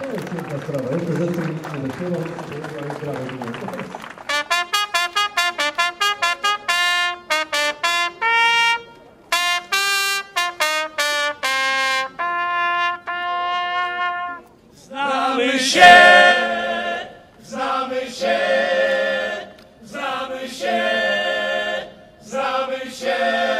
To jest piękna sprawa. Jeszcze rzeczy nie dopiero, to mamy prawo do Znamy się, znamy się, znamy się, znamy się.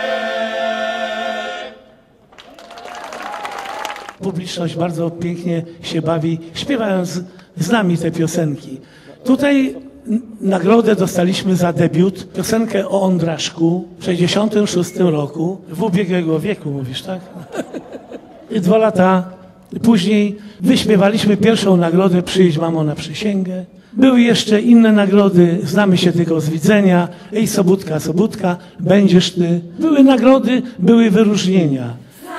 Publiczność bardzo pięknie się bawi, śpiewając z nami te piosenki. Tutaj nagrodę dostaliśmy za debiut, piosenkę o Ondraszku w 1966 roku, w ubiegłego wieku, mówisz, tak? I 2 lata później wyśpiewaliśmy pierwszą nagrodę Przyjdź mamo na przysięgę. Były jeszcze inne nagrody, znamy się tylko z widzenia. Ej Sobótka, Sobótka, będziesz ty. Były nagrody, były wyróżnienia.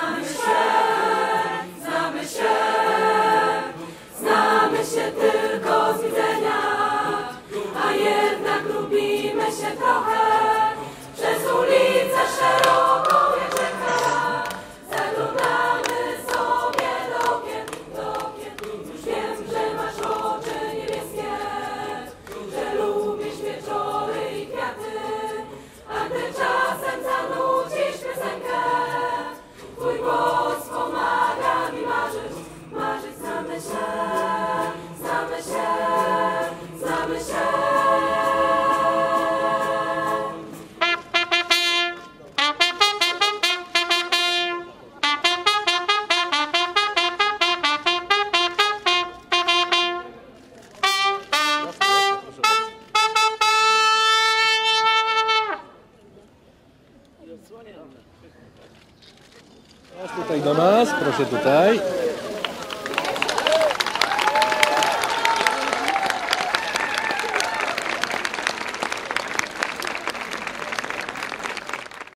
Znamy się tylko z widzenia, a jednak lubimy się trochę. Przez ulicę szeroką jak rzeka, zaglądamy sobie do okien. Już wiem, że masz oczy niebieskie, że lubisz wieczory i kwiaty, a gdy czasem zanucisz piosenkę, twój głos pomaga mi marzyć. Znamy się, znamy się, znamy się. Tutaj do nas, proszę tutaj.